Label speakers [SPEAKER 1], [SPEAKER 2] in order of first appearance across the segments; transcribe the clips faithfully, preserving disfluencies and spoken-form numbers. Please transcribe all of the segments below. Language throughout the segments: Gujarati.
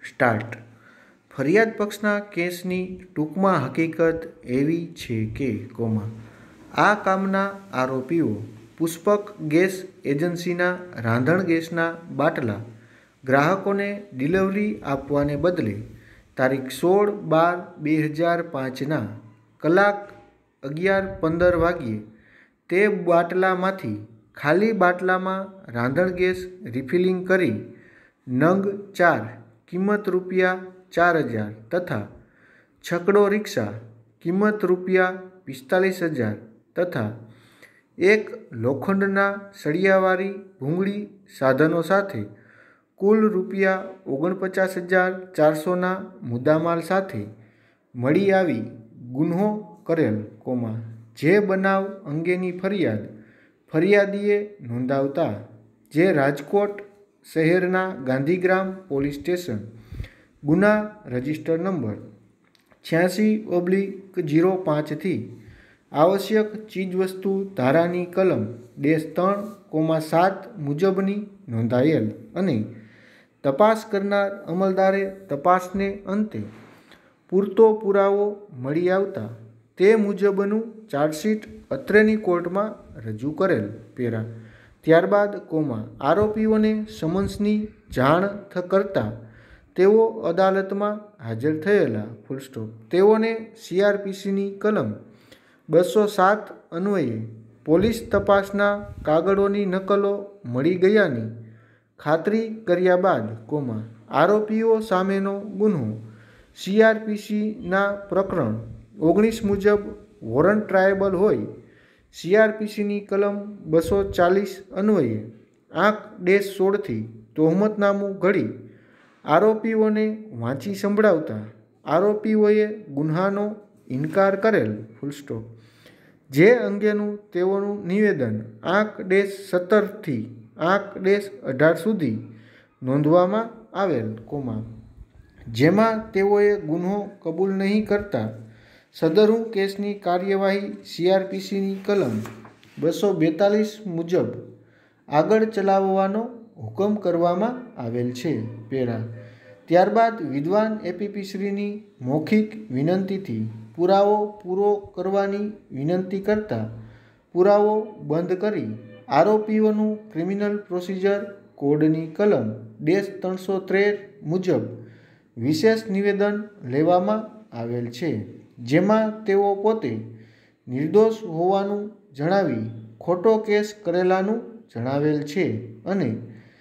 [SPEAKER 1] સ્ટાર્ટ. ફરિયાદ પક્ષના કેસની ટૂંકમાં હકીકત એવી છે કે કોમા આ કામના આરોપીઓ પુષ્પક ગેસ એજન્સીના રાંધણ ગેસના બાટલા ગ્રાહકોને ડિલિવરી આપવાને બદલે તારીખ સોળ બાર બે હજાર પાંચના કલાક અગિયાર પંદર વાગ્યે તે બાટલામાંથી ખાલી બાટલામાં રાંધણ ગેસ રિફિલિંગ કરી નંગ ચાર કિંમત રૂપિયા ચાર હજાર તથા છકડો રિક્ષા કિંમત રૂપિયા પિસ્તાલીસ હજાર તથા એક લોખંડના સળિયાવાળી ભૂંગળી સાધનો સાથે કુલ રૂપિયા ઓગણપચાસ હજાર ચારસોના મુદ્દામાલ સાથે મળી આવી ગુન્હો કરેલ કોમા જે બનાવ અંગેની ફરિયાદ ફરિયાદીએ નોંધાવતા જે રાજકોટ શહેરના ગાંધીગ્રામ પોલીસ સ્ટેશન ગુના રજિસ્ટર નંબર છ્યાસી ઓબ્લિક જીરો પાંચથી આવશ્યક ચીજવસ્તુ ધારાની કલમ ડેશ ત્રણ કોમા સાત મુજબની નોંધાયેલ અને તપાસ કરનાર અમલદારે તપાસને અંતે પૂરતો પુરાવો મળી આવતા તે મુજબનું ચાર્જશીટ અત્રેની કોર્ટમાં રજૂ કરેલ પેરા ત્યારબાદ કોમા આરોપીઓને સમન્સની જાણ થ કરતા તેઓ અદાલતમાં હાજર થયેલા ફૂલ સ્ટોપ. તેઓને સીઆરપીસીની કલમ બસો સાત અન્વયે પોલીસ તપાસના કાગળોની નકલો મળી ગયાની ખાતરી કર્યા બાદ કોમા આરોપીઓ સામેનો ગુન્હો સીઆરપીસીના પ્રકરણ ઓગણીસ મુજબ વોરંટ ટ્રાયેબલ હોય સીઆરપીસીની કલમ બસો ચાલીસ અન્વયે આંક ડેશ સોળથી તોહમતનામું ઘડી આરોપીઓને વાંચી સંભળાવતા આરોપીઓએ ગુન્હાનો ઇનકાર કરેલ ફૂલ સ્ટોપ. જે અંગેનું તેઓનું નિવેદન આંક ડેશ સત્તરથી આંક ડેશ અઢાર સુધી નોંધવામાં આવેલ કોમા જેમાં તેઓએ ગુન્હો કબૂલ નહીં કરતા સદરુ કેસની કાર્યવાહી સીઆરપીસીની કલમ બસો બેતાલીસ મુજબ આગળ ચલાવવાનો હુકમ કરવામાં આવેલ છે પેરા ત્યારબાદ વિદ્વાન એપીપીશ્રીની મૌખિક વિનંતીથી પુરાવો પૂરો કરવાની વિનંતી કરતા પુરાવો બંધ કરી આરોપીઓનું ક્રિમિનલ પ્રોસિજર કોડની કલમ ડેશ ત્રણસો ત્રેર મુજબ વિશેષ નિવેદન લેવામાં આવેલ છે જેમાં તેઓ પોતે નિર્દોષ હોવાનું જણાવી ખોટો કેસ કરેલાનું જણાવેલ છે અને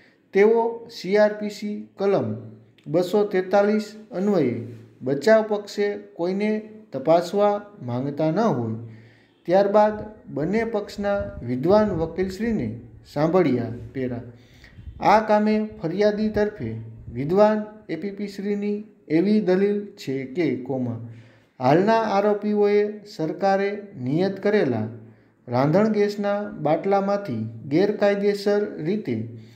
[SPEAKER 1] તેઓ સીઆરપીસી કલમ બસો તેતાલીસ અન્વયે બચાવ પક્ષે કોઈને તપાસવા માંગતા ન હોય ત્યારબાદ બંને પક્ષના વિદ્વાન વકીલશ્રીને સાંભળ્યા પેરા આ કામે ફરિયાદી તરફે વિદ્વાન એપીપીશ્રીની એવી દલીલ છે કે કોમા હાલના આરોપીઓએ સરકારે નિયત કરેલા રાંધણ ગેસના બાટલામાંથી ગેરકાયદેસર રીતે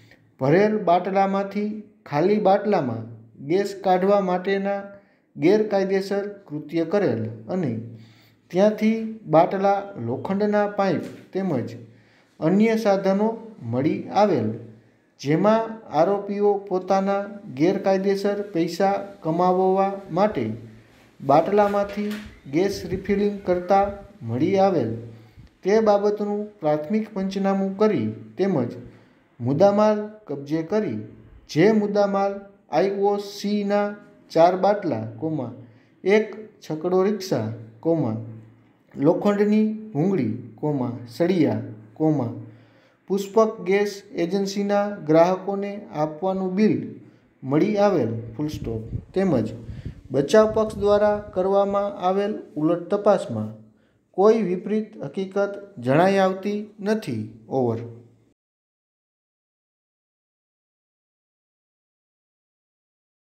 [SPEAKER 1] ભરેલ બાટલામાંથી ખાલી બાટલામાં ગેસ કાઢવા માટેના ગેરકાયદેસર કૃત્ય કરેલ અને ત્યાંથી બાટલા લોખંડના પાઇપ તેમજ અન્ય સાધનો મળી આવેલ જેમાં આરોપીઓ પોતાના ગેરકાયદેસર પૈસા કમાવવા માટે બાટલામાંથી ગેસ રિફિલિંગ કરતા મળી આવેલ તે બાબતનું પ્રાથમિક પંચનામું કરી તેમજ મુદ્દામાલ કબજે કરી જે મુદ્દામાલ આઈઓસીના ચાર બાટલા કોમા એક છકડો રિક્ષા કોમા લોખંડની ભૂંગળી કોમા સળિયા કોમા પુષ્પક ગેસ એજન્સીના ગ્રાહકોને આપવાનું બિલ મળી આવેલ ફૂલ સ્ટોપ તેમજ બચાવ પક્ષ દ્વારા કરવામાં આવેલ ઉલટ તપાસમાં કોઈ વિપરીત હકીકત જણાઈ આવતી નથી. ઓવર.